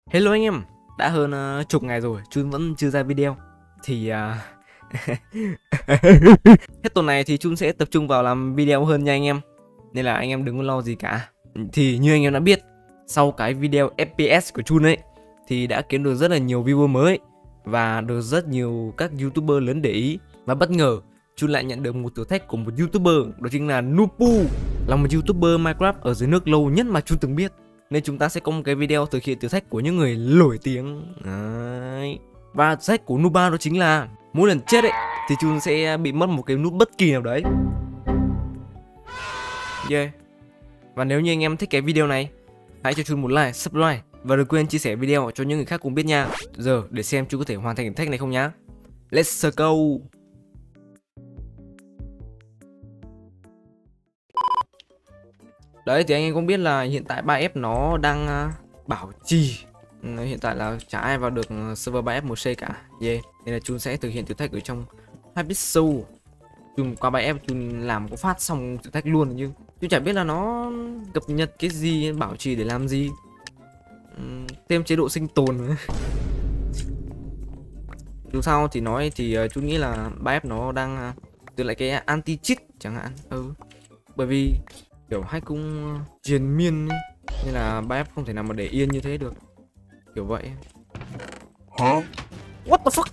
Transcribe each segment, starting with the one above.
Hello anh em, đã hơn chục ngày rồi, Chun vẫn chưa ra video. Thì hết tuần này thì Chun sẽ tập trung vào làm video hơn nha anh em. Nên là anh em đừng có lo gì cả. Thì như anh em đã biết, sau cái video FPS của Chun ấy thì đã kiếm được rất là nhiều viewer mới và được rất nhiều các YouTuber lớn để ý. Và bất ngờ Chun lại nhận được một thử thách của một YouTuber, đó chính là Nupu, là một YouTuber Minecraft ở dưới nước lâu nhất mà Chun từng biết. Nên chúng ta sẽ có một cái video thực hiện thử thách của những người nổi tiếng. Đấy. Và thử thách của Nuba đó chính là mỗi lần chết ấy thì Chun sẽ bị mất một cái nút bất kỳ nào đấy. Yeah. Và nếu như anh em thích cái video này, hãy cho Chun một like, subscribe và đừng quên chia sẻ video cho những người khác cùng biết nha. Giờ để xem Chun có thể hoàn thành thử thách này không nhá. Let's go. Đấy thì anh em cũng biết là hiện tại 3F nó đang bảo trì. Hiện tại là chả ai vào được server 3F 1C cả. Yeah. Nên là Chun sẽ thực hiện thử thách ở trong Hypixel. Chun qua 3F Chun làm có phát xong thử thách luôn nhưng Chun chả biết là nó cập nhật cái gì, bảo trì để làm gì. Thêm chế độ sinh tồn. Dù sao thì nói thì Chun nghĩ là 3F nó đang từ lại cái anti cheat chẳng hạn. Bởi vì kiểu hack cũng triền miên ấy. Nên là 3F không thể nào mà để yên như thế được. Kiểu vậy. Hả? What the fuck?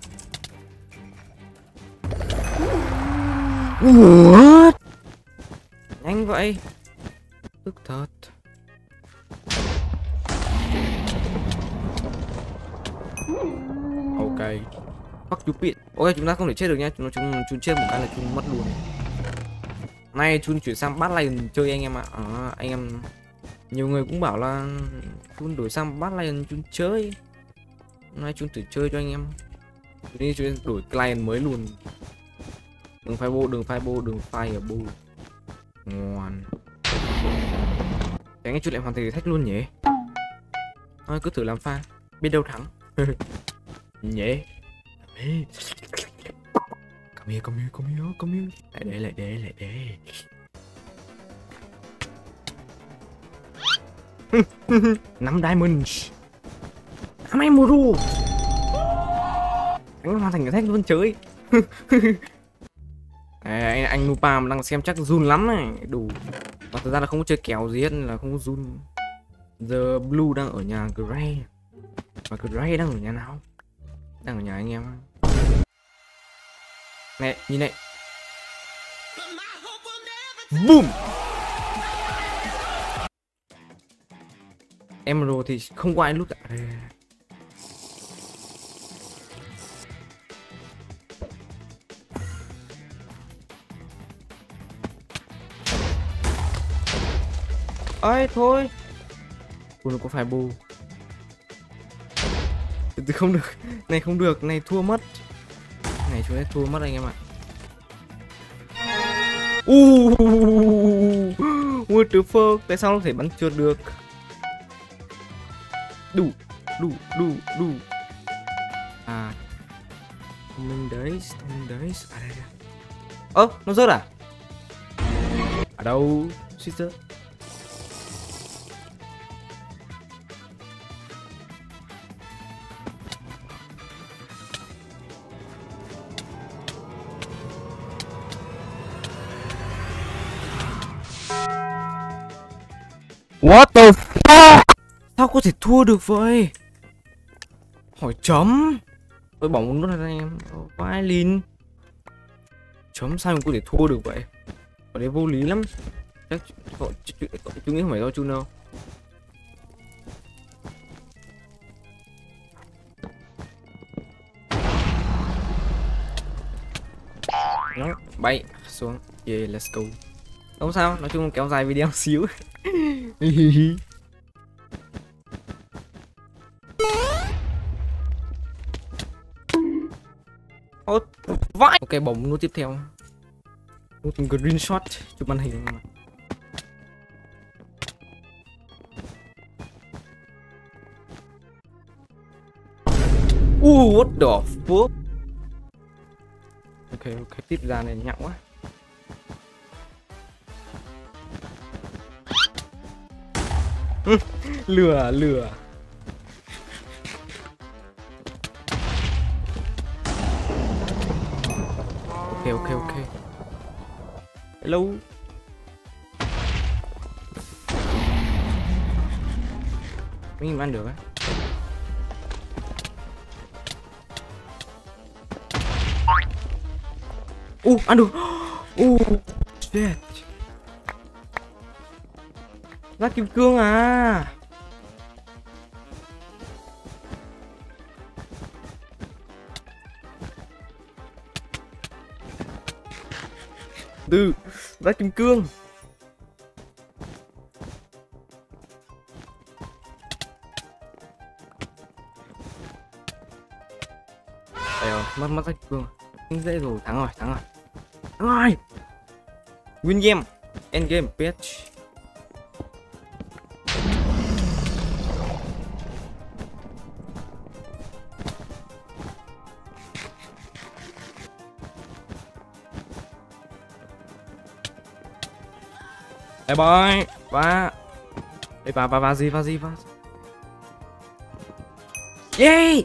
What? Nhanh vậy. Tức thật. Ok. Fuck you bitch. Ok, chúng ta không thể chết được nhá. Chúng chết một cái là chúng mất luôn. Nay Chun chuyển sang Bad Lion chơi anh em ạ. Anh em nhiều người cũng bảo là Chun đổi sang Bad Lion Chun chơi. Nay Chun thử chơi cho anh em. Đi Chun đổi client mới luôn. Đừng fireball. Ngoan. Thế anh Chun lại hoàn thành thử thách luôn nhỉ. Thôi cứ thử làm pha, biết đâu thắng. Nhỉ. Come here. Lại đây. 5 diamond. 5 emerald. Anh hoàn thành cái thách luôn chơi. anh Nupa đang xem chắc run lắm này. Đủ. Và thực ra là không có chơi kèo gì hết là không có run. Giờ Blue đang ở nhà Gray. Và Gray đang ở nhà nào? Đang ở nhà anh em. Này, nhìn này. Boom. Emerald thì không có ai lút cả. Ơi thôi. Ui nó có phải bù. Thì không được. Này không được, này thua mất. Này chúng ta thua mất anh em ạ. What the fuck? Tại sao nó có thể bắn trượt được? Đủ. À. Thông minh đấy. À đây. Nó rớt à? Ở đâu? Suýt rớt. What the fuck? Sao có thể thua được vậy? Hỏi chấm. Tôi bỏng luôn này em. Vãi lìn. Chấm sao mà có thể thua được vậy? Ở đây vô lý lắm. Chắc chú nghĩ không phải do Chun đâu. Nó bay xuống. Yeah, let's go. Không sao, nói chung kéo dài video xíu. Vãi. Ok, bấm nút tiếp theo. Nút green shot chụp màn hình. What the fuck? Ok, tiếp ra này nhặng quá. Lừa. Ok. Hello. Mình ăn được á. Ăn được. Shit. Giáp kim cương à. Giáp kim cương. Mất giáp kim cương. Dễ rồi, thắng rồi. Win game. End game bitch. Hey boy, va gì. Yay!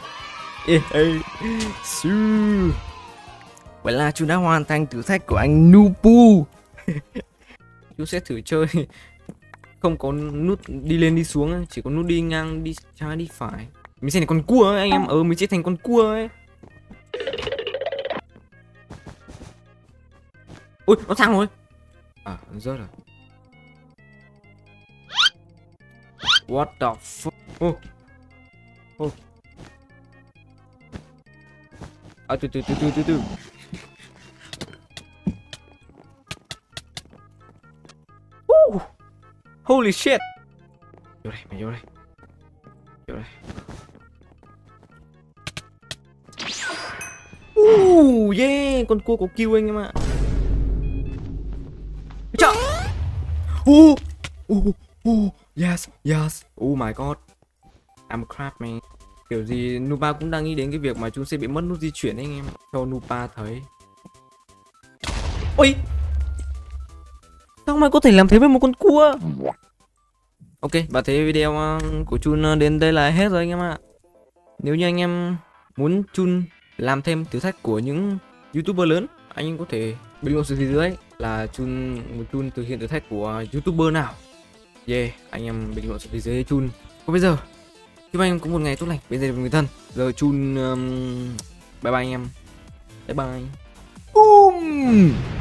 Su. Vậy là chú đã hoàn thành thử thách của anh Nupu. Chú sẽ thử chơi không có nút đi lên đi xuống, chỉ có nút đi ngang, đi trái đi phải. Mình sẽ thành con cua ấy, anh em. Mình sẽ thành con cua ấy. Ui, nó thắng rồi. À, nó rớt rồi. What the fuck? Từ. Holy shit. Vô đây. Yeah, con cua có kill anh em ạ. Trời. Yes. Oh my god. I'm a crap man. Kiểu gì Nupa cũng đang nghĩ đến cái việc mà chúng sẽ bị mất nút di chuyển anh em. Cho Nupa thấy. Ôi, sao mày có thể làm thế với một con cua? Ok, và thế video của Chun đến đây là hết rồi anh em ạ. Nếu như anh em muốn Chun làm thêm thử thách của những YouTuber lớn, anh em có thể bình luận xuống phía dưới là Chun thực hiện thử thách của YouTuber nào. Yeah, anh em bình luận xuống phía dưới Chun. Còn bây giờ, chúc anh em có một ngày tốt lành bên gia đình người thân. Giờ Chun bye bye anh em. Bye bye. Boom.